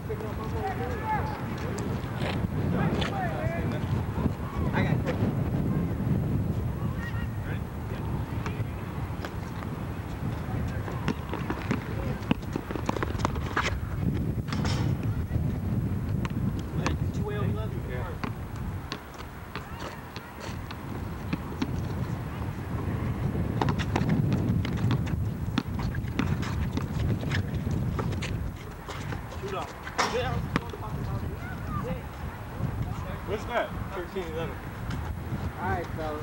I got it. What's that? 13-11. All right, fellas.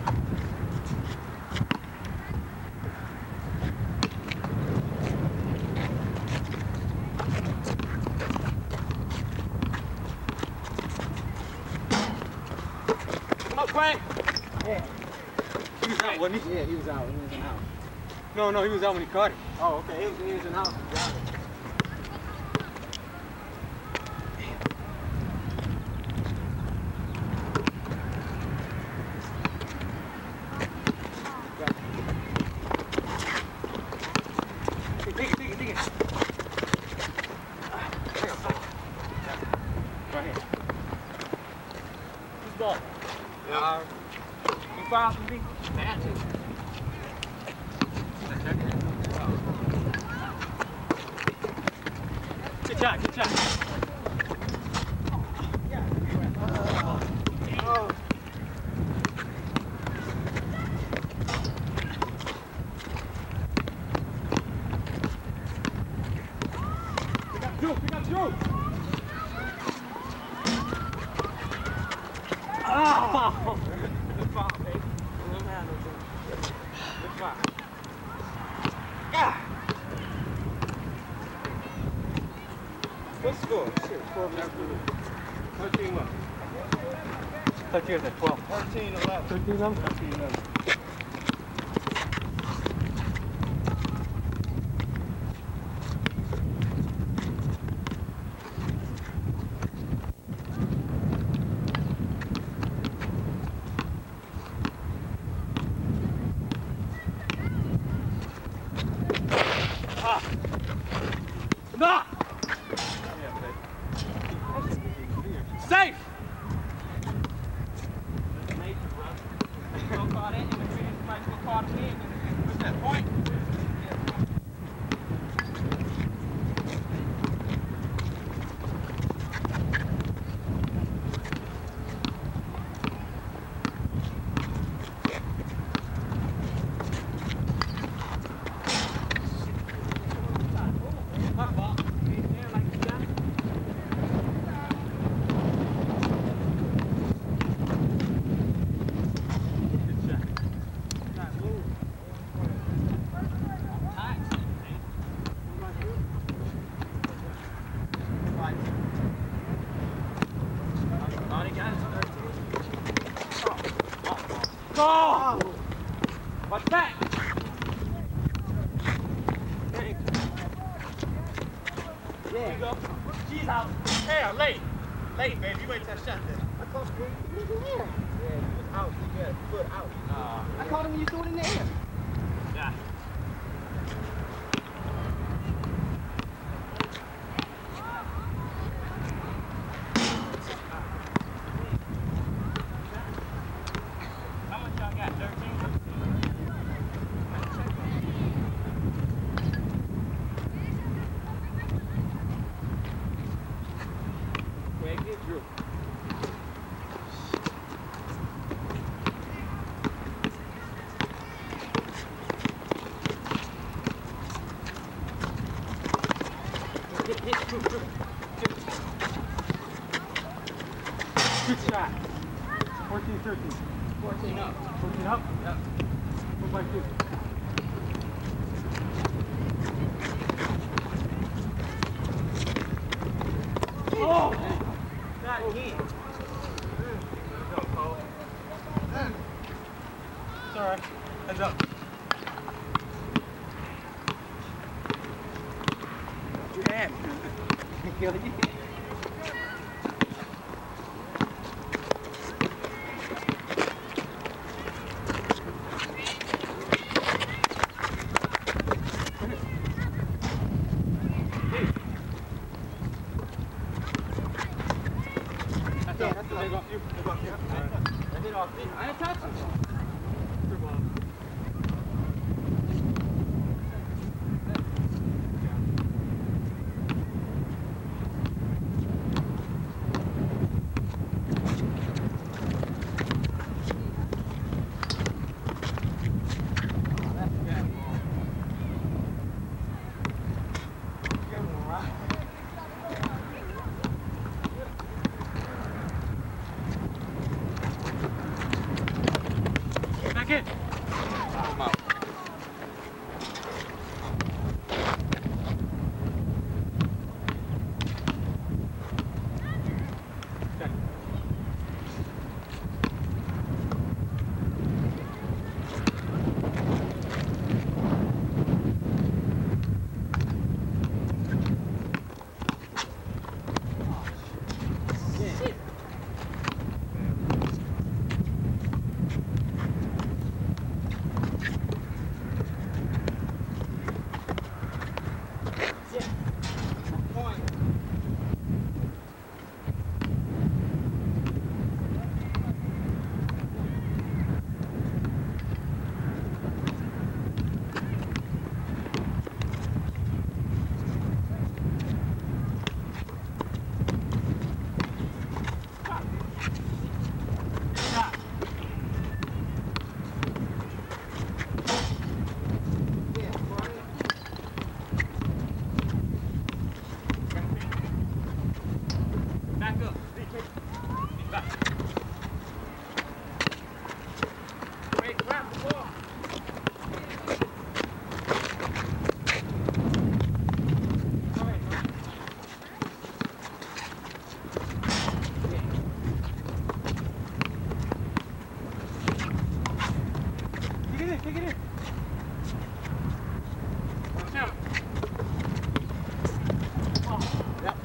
Come on, Frank! Yeah. He was out, wasn't he? Yeah, he was out. He was in house. No, he was out when he caught it. Oh, okay. He was in house. Dig it. Right here. Who's ball? Yeah. You foul from me? Good shot. Pick up Drew! Oh! Good foul, baby. Good foul. What's the score? Shit, 13 what? I thought you was at 12. 13-11. 13-11? 13-11. No! Safe! What's that point? Go! Watch back! There you go. She's out. Hey, late. Late, baby. You wait that shot then. I caught him. He was in the air. Yeah, he was out. He had a foot out. I caught him when you threw it in the air. Yeah. How much y'all got? 13? Greg, get Drew. Good shot. 14, 13. 14 up. 14 up? Yep. Look like this. Oh! Not again. Go, Cole. It's alright. Heads up. Damn. Kill you. off you. Move off you. I hit off me. I ain't touching. Good ball. Back in. I'm out. Okay. Back up. Back. Wait, grab the ball. Take it in. Watch out. Yep.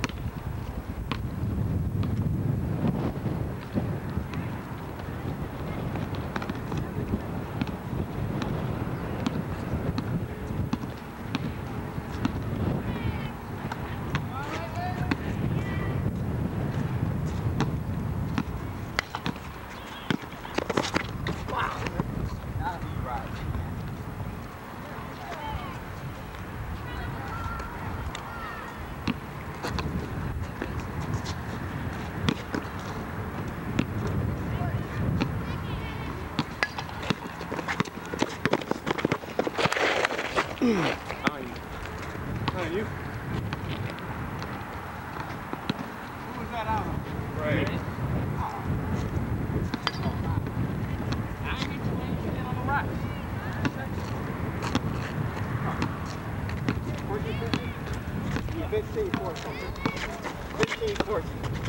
On you. Who was that out? Right. I ain't get you in on the right. 15, 14. 15, 14.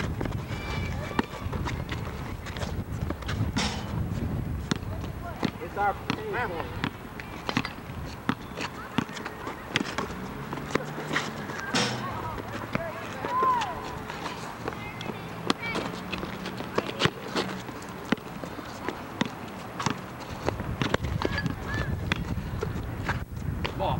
It's our pain point. Ball.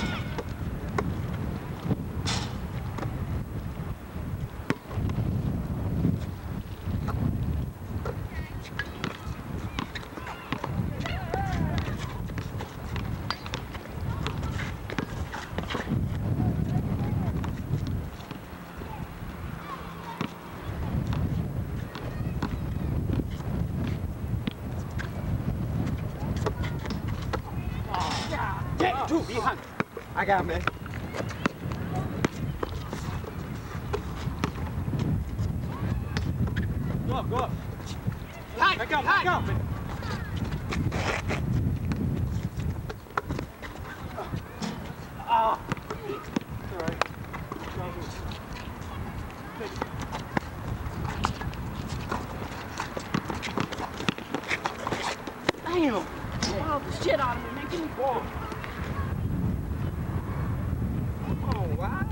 Get two behind. I got him, man. Go up, go up. Back up, back up. Ah. It's all right. Damn. Wow, the shit out of me, man. Give me the ball. Oh, wow.